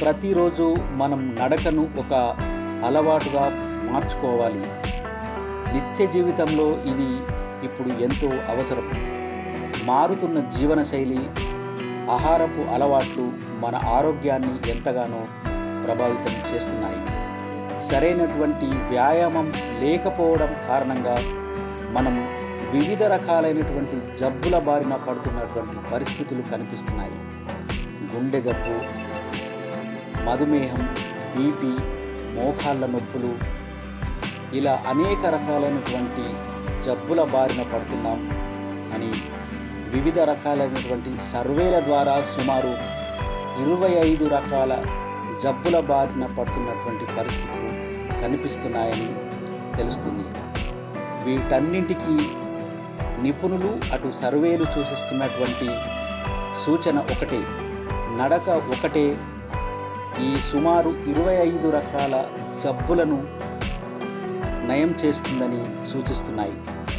ప్రతిరోజు మనం నడకను ఒక అలవాటుగా మార్చుకోవాలి. నిత్య జీవితంలో ఇది ఇప్పుడు ఎంతో అవసరం. మారుతున్న జీవనశైలి, ఆహారపు అలవాట్లు మన ఆరోగ్యాన్ని ఎంతగానో ప్రభావితం చేస్తున్నాయి. సరైనటువంటి వ్యాయామం లేకపోవడం కారణంగా మనం వివిధ రకాలైనటువంటి జబ్బుల బారిన పడుతున్నటువంటి పరిస్థితులు కనిపిస్తున్నాయి. గుండె జబ్బు, మధుమేహం, బీపీ, మోకాళ్ళ నొప్పులు, ఇలా అనేక రకాలైనటువంటి జబ్బుల బారిన పడుతున్నాం అని వివిధ రకాలైనటువంటి సర్వేల ద్వారా సుమారు 25 రకాల జబ్బుల బారిన పడుతున్నటువంటి పరిస్థితులు కనిపిస్తున్నాయని తెలుస్తుంది. వీటన్నింటికీ నిపుణులు అటు సర్వేలు సూచిస్తున్నటువంటి సూచన ఒకటే, నడక ఒకటే ఈ సుమారు 25 రకాల జబ్బులను నయం చేస్తుందని సూచిస్తున్నాయి.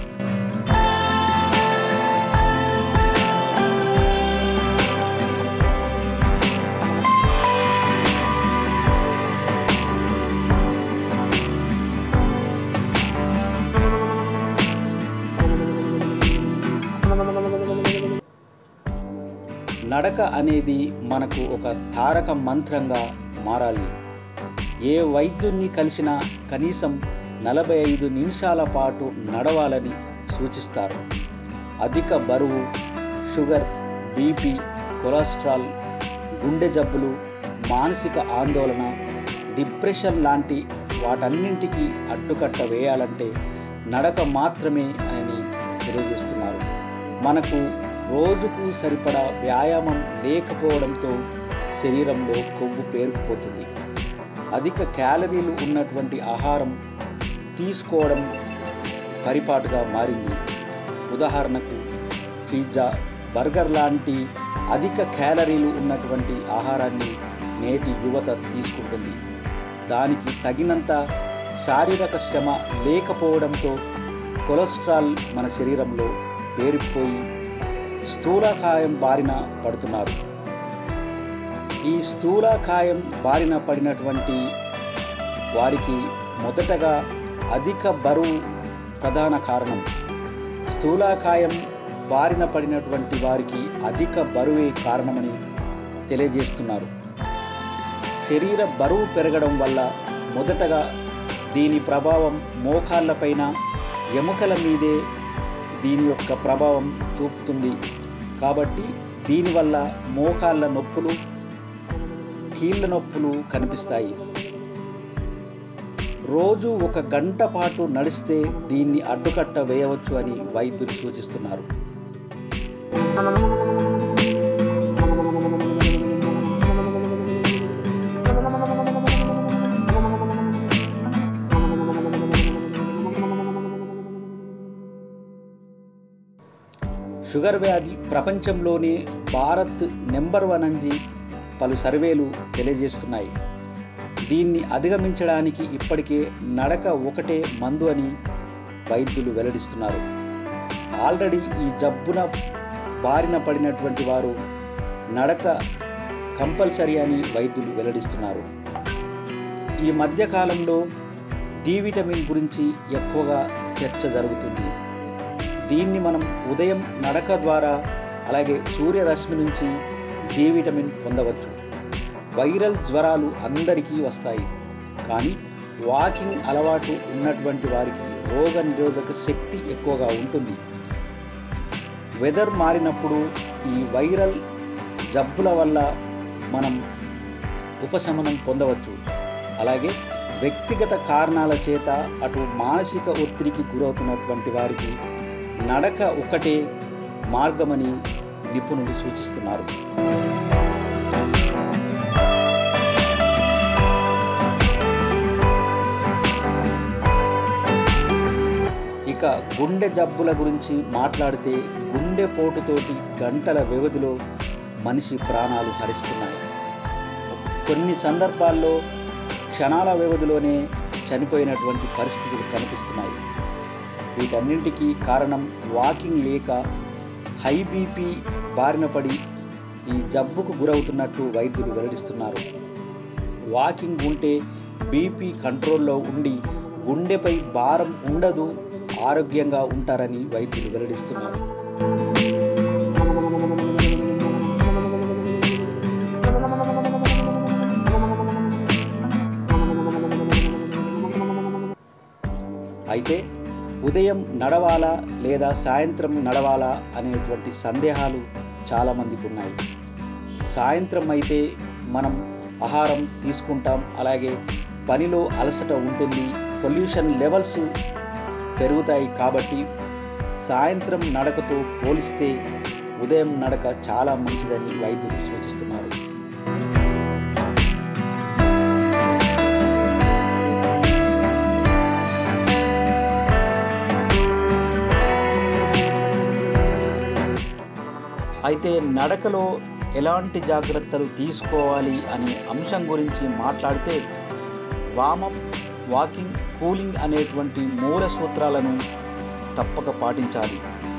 నడక అనేది మనకు ఒక తారక మంత్రంగా మారాలి. ఏ వైద్యుని కలిసినా కనీసం 45 నిమిషాల పాటు నడవాలని సూచిస్తారు. అధిక బరువు, షుగర్, బీపీ, కొలెస్ట్రాల్, గుండె జబ్బులు, మానసిక ఆందోళన, డిప్రెషన్ లాంటి వాటన్నింటికీ అడ్డుకట్ట వేయాలంటే నడక మాత్రమే అని తెలియజేస్తున్నారు. మనకు రోజుకు సరిపడా వ్యాయామం లేకపోవడంతో శరీరంలో కొవ్వు పేరుకుపోతుంది. అధిక క్యాలరీలు ఉన్నటువంటి ఆహారం తీసుకోవడం పరిపాటుగా మారింది. ఉదాహరణకు పిజ్జా, బర్గర్ లాంటి అధిక క్యాలరీలు ఉన్నటువంటి ఆహారాన్ని నేటి యువత తీసుకుంటుంది. దానికి తగినంత శారీరక శ్రమ లేకపోవడంతో కొలెస్ట్రాల్ మన శరీరంలో పేరుకుపోయి స్థూలకాయం బారిన పడుతున్నారు. ఈ స్థూలకాయం బారిన పడినటువంటి వారికి మొదటగా అధిక బరువు ప్రధాన కారణం. స్థూలకాయం బారిన పడినటువంటి వారికి అధిక బరువే కారణమని తెలియజేస్తున్నారు. శరీర బరువు పెరగడం వల్ల మొదటగా దీని ప్రభావం మోకాళ్ళపైన, ఎముకల మీదే దీని యొక్క ప్రభావం చూపుతుంది. కాబట్టి దీనివల్ల మోకాళ్ళ నొప్పులు, కీళ్ళ నొప్పులు కనిపిస్తాయి. రోజు 1 గంట పాటు నడిస్తే దీన్ని అడ్డుకట్ట వేయవచ్చు అని వైద్యులు సూచిస్తున్నారు. షుగర్ వ్యాధి ప్రపంచంలోనే భారత్ నెంబర్ 1 అని పలు సర్వేలు తెలియజేస్తున్నాయి. దీన్ని అధిగమించడానికి ఇప్పటికే నడక ఒకటే మందు అని వైద్యులు వెల్లడిస్తున్నారు. ఆల్రెడీ ఈ జబ్బున బారిన పడినటువంటి వారు నడక కంపల్సరీ అని వైద్యులు వెల్లడిస్తున్నారు. ఈ మధ్యకాలంలో డి విటమిన్ గురించి ఎక్కువగా చర్చ జరుగుతుంది. దీన్ని మనం ఉదయం నడక ద్వారా, అలాగే సూర్యరశ్మి నుంచి డి విటమిన్ పొందవచ్చు. వైరల్ జ్వరాలు అందరికీ వస్తాయి, కానీ వాకింగ్ అలవాటు ఉన్నటువంటి వారికి రోగ నిరోధక శక్తి ఎక్కువగా ఉంటుంది. వెదర్ మారినప్పుడు ఈ వైరల్ జబ్బుల వల్ల మనం ఉపశమనం పొందవచ్చు. అలాగే వ్యక్తిగత కారణాల చేత అటు మానసిక ఒత్తిడికి గురవుతున్నటువంటి వారికి నడక ఒకటే మార్గమని నిపుణులు సూచిస్తున్నారు. ఇక గుండె జబ్బుల గురించి మాట్లాడితే గుండె పోటుతోటి గంటల వ్యవధిలో మనిషి ప్రాణాలు హరిస్తున్నాయి. కొన్ని సందర్భాల్లో క్షణాల వ్యవధిలోనే చనిపోయినటువంటి పరిస్థితులు కనిపిస్తున్నాయి. వీటన్నింటికీ కారణం వాకింగ్ లేక హై బీపీ బారిన పడి ఈ జబ్బుకు గురవుతున్నట్టు వైద్యులు వెల్లడిస్తున్నారు. వాకింగ్ ఉంటే బీపీ కంట్రోల్లో ఉండి గుండెపై భారం ఉండదు, ఆరోగ్యంగా ఉంటారని వైద్యులు వెల్లడిస్తున్నారు. అయితే ఉదయం నడవాలా లేదా సాయంత్రం నడవాలా అనేటువంటి సందేహాలు చాలామందికి ఉన్నాయి. సాయంత్రం అయితే మనం ఆహారం తీసుకుంటాం, అలాగే పనిలో అలసట ఉంటుంది, పొల్యూషన్ లెవెల్స్ పెరుగుతాయి. కాబట్టి సాయంత్రం నడకతో పోలిస్తే ఉదయం నడక చాలా మంచిదని వైద్యులు సూచిస్తున్నారు. అయితే నడకలో ఎలాంటి జాగ్రత్తలు తీసుకోవాలి అనే అంశం గురించి మాట్లాడితే వామప్, వాకింగ్, కూలింగ్ అనేటువంటి మూల సూత్రాలను తప్పక పాటించాలి.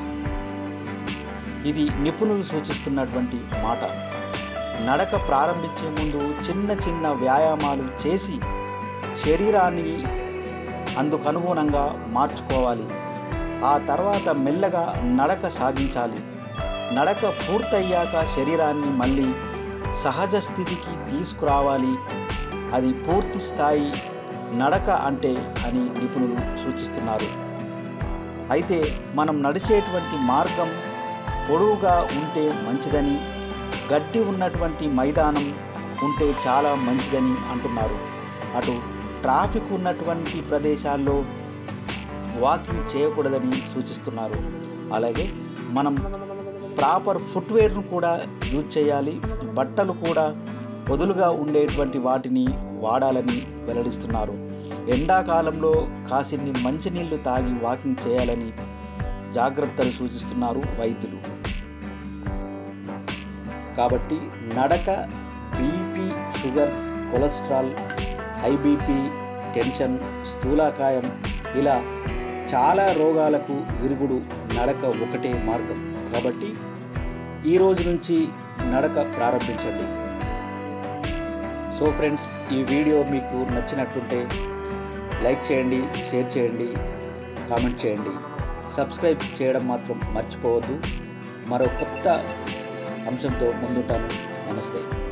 ఇది నిపుణులు సూచిస్తున్నటువంటి మాట. నడక ప్రారంభించే ముందు చిన్న చిన్న వ్యాయామాలు చేసి శరీరాన్ని అందుకనుగుణంగా మార్చుకోవాలి. ఆ తర్వాత మెల్లగా నడక సాగించాలి. నడక పూర్తయ్యాక శరీరాన్ని మళ్ళీ సహజ స్థితికి తీసుకురావాలి. అది పూర్తి స్థాయి నడక అంటే అని నిపుణులు సూచిస్తున్నారు. అయితే మనం నడిచేటువంటి మార్గం పొడవుగా ఉంటే మంచిదని, గడ్డి ఉన్నటువంటి మైదానం ఉంటే చాలా మంచిదని అంటున్నారు. అటు ట్రాఫిక్ ఉన్నటువంటి ప్రదేశాల్లో వాకింగ్ చేయకూడదని సూచిస్తున్నారు. అలాగే మనం ప్రాపర్ ఫుట్వేర్ను కూడా యూజ్ చేయాలి. బట్టలు కూడా వదులుగా ఉండేటువంటి వాటిని వాడాలని వెల్లడిస్తున్నారు. ఎండాకాలంలో కాసిన్ని మంచినీళ్లు తాగి వాకింగ్ చేయాలని జాగ్రత్తలు సూచిస్తున్నారు వైద్యులు. కాబట్టి నడక BP, sugar, cholesterol, high BP, tension, స్థూలకాయం ఇలా చాలా రోగాలకు విరుగుడు నడక ఒకటే మార్గం. కాబట్టి ఈ రోజు నుంచి నడక ప్రారంభించండి. సో ఫ్రెండ్స్, ఈ వీడియో మీకు నచ్చినట్టుంటే లైక్ చేయండి, షేర్ చేయండి, కామెంట్ చేయండి. సబ్స్క్రైబ్ చేయడం మాత్రం మర్చిపోవద్దు. మరో కొత్త అంశంతో ముందుంటాను. నమస్తే.